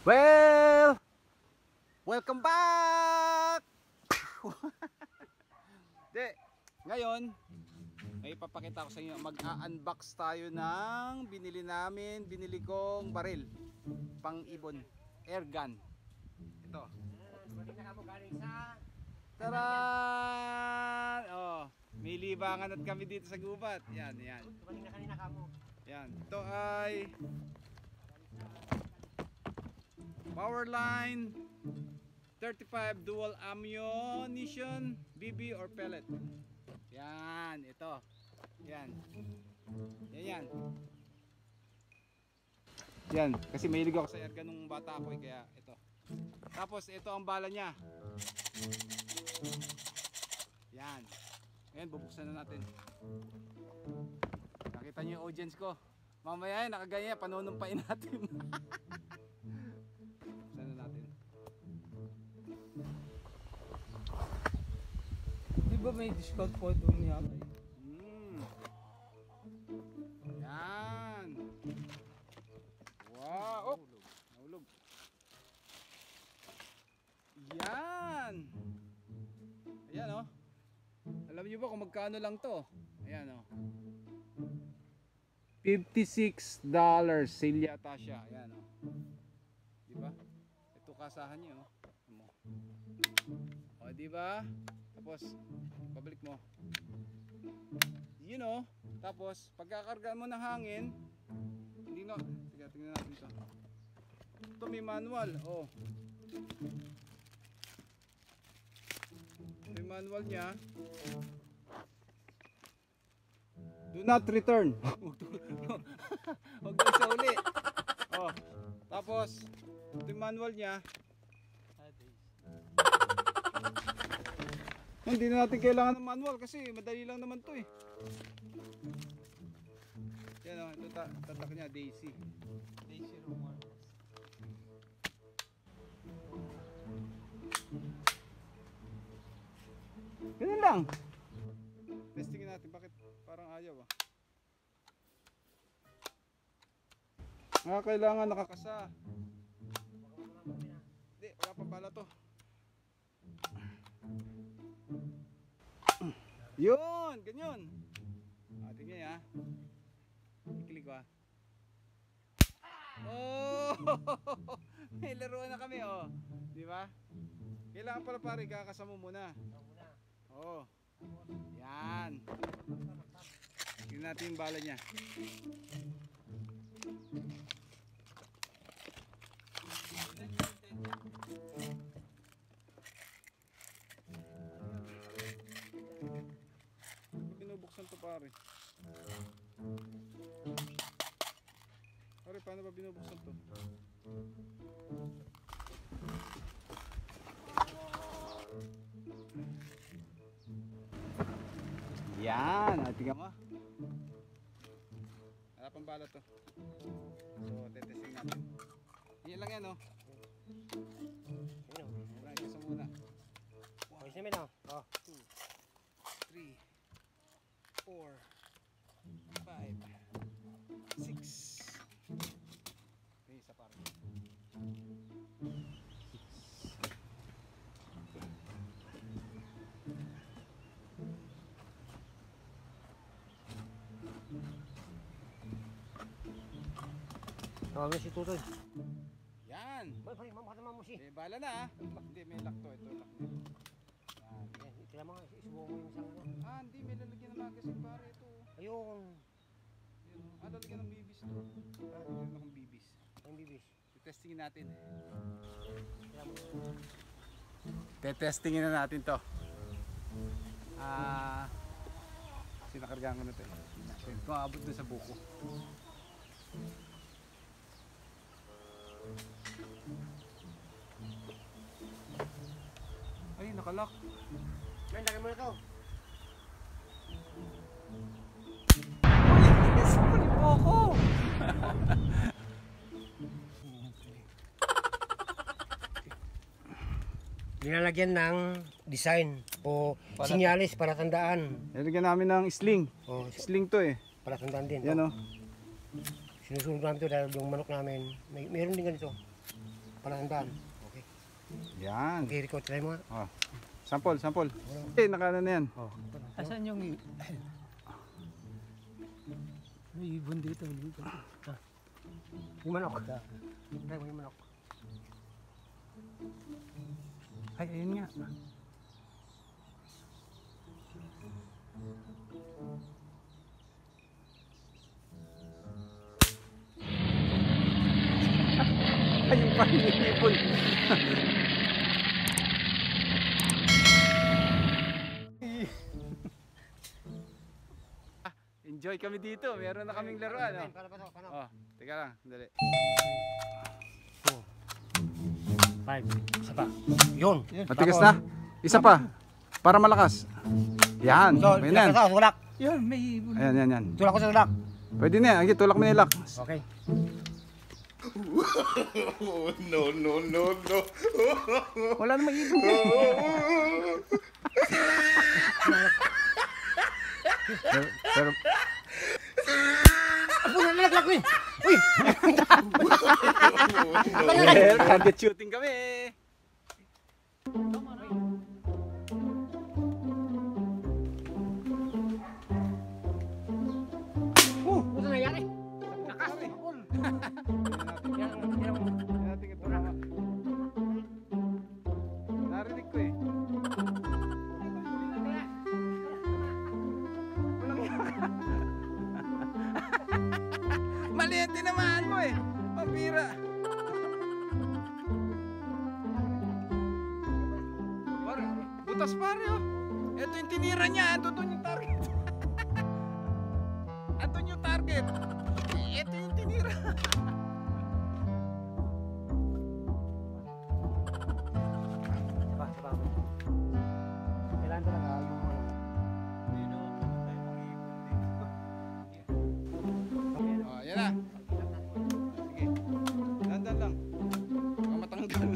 Well, welcome back! Ngayon, may ipapakita ko sa inyo. Mag-unbox tayo ng binili kong baril. Pang-ibon, air gun. Ito. Taran! Oh, may libangan at kami dito sa gubat. Yan. Yan. Ito ay Powerline 35 dual ammunition BB or pellet. Yan, ito. Yan. Yan, kasi mahilig ako sa airgun nung bata ako kaya ito. Tapos ito ang bala niya. Yan. Ngayon bubuksan na natin. Nakita niyo yung audience ko. Mamaya nakaganyan, panunumpain natin. Buksan na natin. Di ba may discount po doon niya? Yan. Wow. Oh, nahulog. Yan. Ayan oh. Alam niyo ba kung magkano lang to? Ayan oh. $56 sale yata siya. Ayan oh. Diba? Ito kasahan niya oh. O diba? Tapos pabalik mo. You know, tapos pagkakargaan mo ng hangin, hindi no. Sige, tingnan natin ito. Ito may manual, oh. May manual niya. Do not return. Huwag daw siya uli. Oh. Tapos ito yung manual niya. Hindi na natin kailangan ng manual kasi madali lang naman to eh. Yan o, ito tatak niya, Daisy. Daisy Roman. Ganun lang. Testingin natin, bakit parang ayaw ah. Kailangan nakakasa. Hindi, wala pa pala to. Yun, ganyan. Tingnan ya. I-click ko ah. Oh! May laruan na kami oh. Di ba? Kailangan pala pare kakasama muna. Oh. Yan. Tingnan natin yung bala niya. Binubuksan to pare. Pare, paano ba binubuksan to? Yan, tingnan mo. Wala pang bala to. So, tetesting natin. Yan lang yan oh. Wala, isa muna. Ayos namin oh. 2, 3, 4, 5, 6. May isa pa rin. Tawagin si Tutoy. Yan. Bay, mamakatama mo si. Bala na ah. Hindi, may lock to. Ito lock nito. Yan. Kaya mga isubo mo yung isang ano. Hindi, may lalagyan ng magazine pare ito. Ayun. Lalagyan ng bibis to. Lalagyan akong bibis. Ang bibis. Testingin natin. Testingin na natin to. Sinakargaan ko na ito. Kung aabot na sa buko. Ay, nakalock. May lagay mo na ito. Yes, pali po ako. Nilalagyan ng design o sinyalis para tandaan. Nilagyan namin ng sling. O, Sling to eh. para tandaan din. Yan o. Sinusunod namin ito dahil yung manok namin, meron din ganito. palatandaan. Okay. Yan. Okay, record. Try mo nga. Oh. Sample. Okay, nakana na yan. Oh. Asan yung... May ibon dito. Yung manok. Try mo yung manok. Ay, ayun nga. Ayun pa yung ibon. Enjoy kami dito. Meron na kaming laruan. Oh. Paano? Oh, teka lang, dali. 5. Isa pa. Yun. Matigas na? Isa pa. Para malakas. Yan. So, May yan. tulak. Yan, may ibon. Ayan. Tulak ko sa tulak. Pwede na yan. Ang tulak mo nilak. Okay. No. Wala namang ibon yan. pero Apo na nalaglag ko eh. Uy! target shooting kami. Ano nangyari? Lakas eh. Yan. Natin ito na. Narinig ko eh. Maliit din naman mo eh. Pambira. Butas pare oh. Ito yung tinira niya. Ito yung target. Ito yung target. Ito yung tinira. Saba. Kailangan talaga yung ano. Oh, yan na. Sige. Dandan lang. Baka matanggal.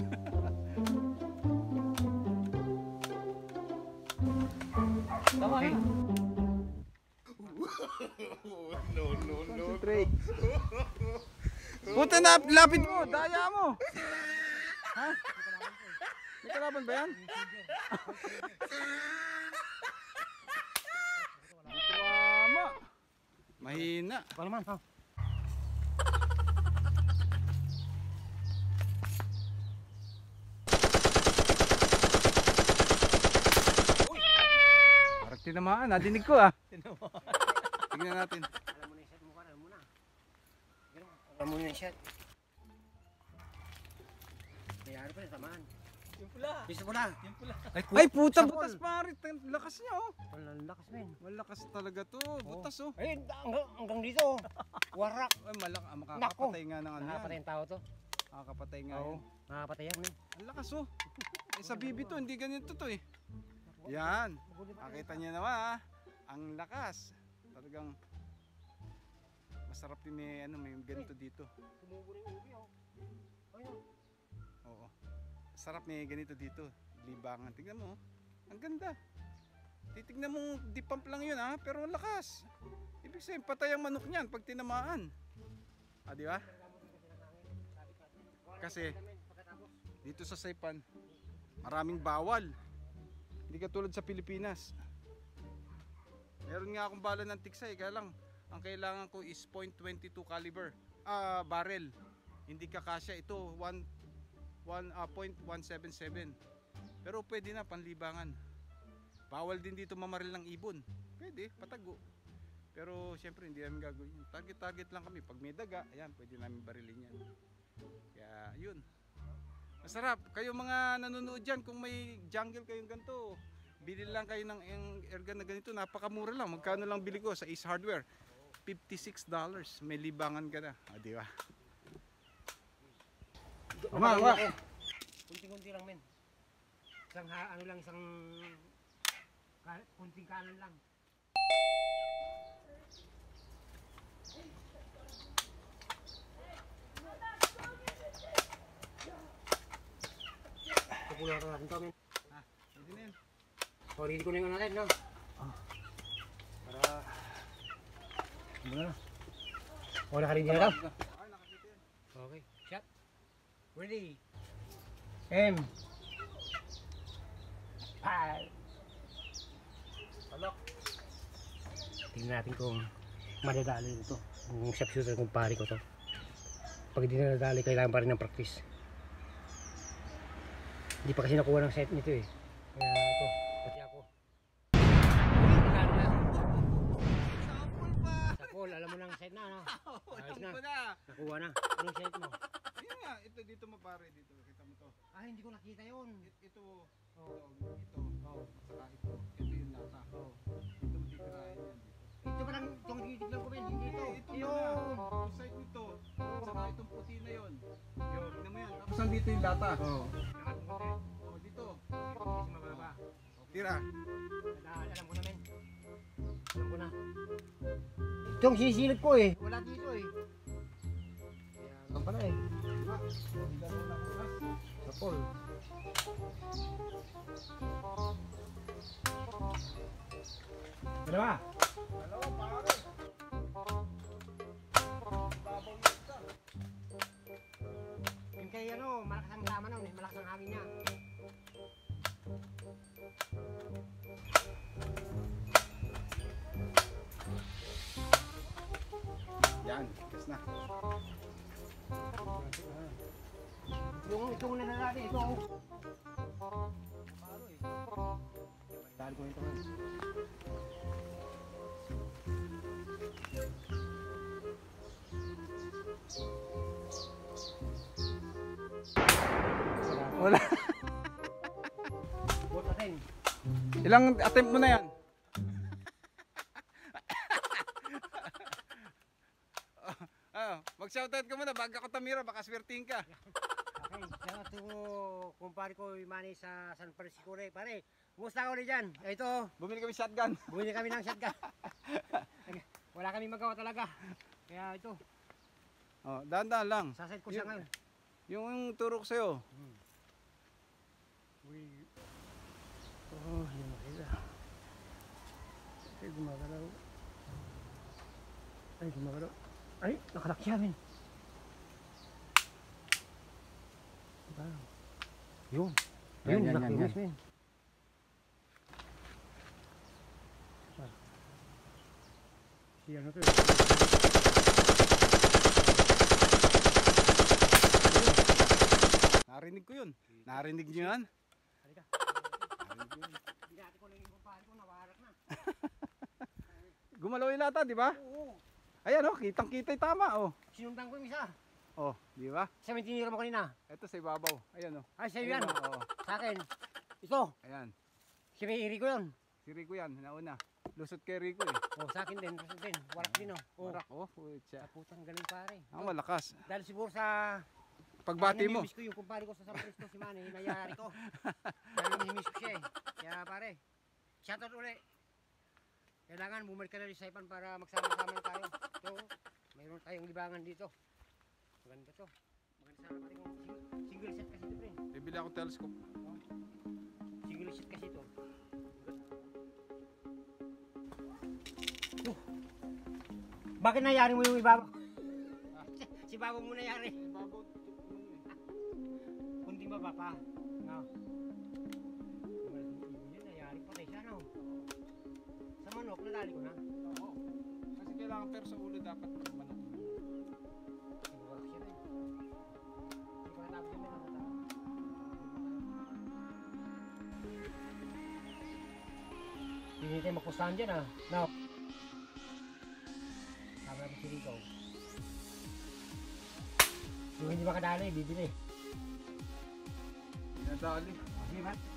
Tama eh. No. Concentrate. Puta na, lapit mo. Daya mo. Ha? May kalaban ba yan? Tama. Mahina. Paano man? Ha? Parang tinamaan. Nadinig ko ah. Tingnan natin. Alam mo na yung shot mo ka. Alam mo na. Alam mo na yung shot. Mayari pa rin tamaan. Yung pula. Bisa pula. Yung pula. Ay puta, Sa butas ball. pare. Lakas niya oh. Walang lakas men. Malakas talaga to. Butas oh. Ay, hanggang dito. Warak. Ay makakapatay nga ng ano Nakakapatay yan. yung tao to. Makakapatay nga Oo. yan. Nakakapatay yan men. Ang lakas oh. Eh sa bibi to, hindi ganito to eh. Yan. Nakita niyo naman ah. Ang lakas. Talagang masarap din may ganito dito. Tumubo rin yung ubi oh. Ayun. Oo. Sarap may ganito dito. Libangan. Tingnan mo. Ang ganda. Titignan mo, di pump lang yun ha, pero ang lakas. Ibig sabihin, patay ang manok niyan pag tinamaan. Ah, di ba? Kasi dito sa Saipan, maraming bawal. Hindi katulad sa Pilipinas. Meron nga akong bala ng tiksay, kaya lang ang kailangan ko is .22 caliber barrel. Hindi kakasya ito 1.177. Pero pwede na panlibangan. Bawal din dito mamaril ng ibon. Pwede, patago. Pero syempre hindi namin gagawin yun. Target lang kami. Pag may daga, ayan, pwede namin barilin yan. Kaya yun. Masarap. Kayo mga nanonood dyan, kung may jungle kayong ganito, bili lang kayo ng airgun na ganito. Napakamura lang. Magkano lang bili ko sa Ace Hardware? $56. May libangan ka na. Di ba? Uma. Kunting-kunti lang men. Isang ano lang, isang kunting kanan lang. Pupulan natin to men. Pwede na yun. So, ready ko na yung natin no? Para... Muna na. O, nakaready na daw? Ay, nakakita yan. Okay, shot. Ready. M. 5. Alok. Tingnan natin kung madadali ito. Yung sharpshooter kung pari ko to. Pag hindi na nadali, kailangan pa rin ng practice. Hindi pa kasi nakuha ng set nito eh. Kaya ito, pati ako. Sa pool, alam mo ng set na, ano? Ayos na. Nakuha na. Anong set mo? Yun nga, ito dito mapare dito. Kita mo to. Ah, hindi ko nakita yun. Ito, saka ito. Ito yung lata. Ito mo titirahin yan dito. Ito ba lang itong titignan ko, Ben? Hindi ito. Ito na. Yung side nito. Saka itong puti na yun. Yun, tignan mo yan. Tapos nandito yung lata. Oh, dito. Kasi mababa. Tira. Alam ko na, men. Alam ko na. Itong sisilip ko eh. Wala dito eh. Kaya naman pala eh. Sa pool. Dalawa. Dalawa pare. Babaw yung isa. Yung kay ano, malakas ang tama nun eh. Malakas ang hangin niya. Yan, gas na. Itong nananali, ito. Paro eh. Dahil ko ito man. Wala. Buot natin. Ilang attempt mo na yan? Mag-shoutout ka muna bago ako tamira, baka swerting ka. Okay, salamat to kumpare ko Manny sa San Francisco rin. Pare, kumusta ka ulit dyan? Ito, Bumili kami shotgun. bumili kami ng shotgun. Wala kami magawa talaga. Kaya ito, Oh, dahan-dahan lang. saset ko siya ngayon. Yung turo ko sa'yo. Oh, hindi makita. Ay, gumagalaw. Ay, gumagalaw. Ay, nakalakya, men. Diba? Yun. Yun, Yan, yan, nakinis, yan. men. Si ano to eh. Narinig ko yun. Narinig nyo yan? Halika. Narinig ko yun. Hindi natin ko lang yung kumpare ko, nawarak na. Gumalaw yung lata, di ba? Oo. Ayan oh, kitang-kita yung tama oh. Sinundan ko yung isa. Oh, di ba? Siya may tinira mo kanina. Ito sa ibabaw. Ayan oh. Ay, sa'yo yan. Oo. Sa akin. Ito. Ayan. Si may iri ko yun. Si Rico yan, nauna. Lusot kay Rico eh. Oh, sa akin din. Lusot din. Warak din oh. Oh. Warak oh. Putya. Sa putang galing pare. Ang malakas. Dahil siguro sa Pagbati mo. namimiss ko yung kumpare ko sa San Francisco si Manny, hinayari ko. Dahil namimiss ko siya eh. Kaya pare, shoutout ulit. Kailangan bumalik ka na rin sa Ipan para magsama-sama na tayo. So, mayroon tayong libangan dito. Maganda to. Maganda sana pare kung single set kasi ito, pre. Bibili ako telescope. Single set kasi ito. Bakit nangyari mo yung ibabaw? Si Babo mo nangyari. Ibabaw. Kundi ba pa? No. Yun, nangyari pa tayo siya, no? Sa manok, nadali ko na. Oo. Kasi kailangan pero sa ulo dapat manok. Siguro siya rin. Hindi ko natapos yung mga nata. Hindi tayo magpustahan dyan, ah. No. Sabi natin si Rico. Yung hindi makadali, bibili. Pinadali. Okay, ba?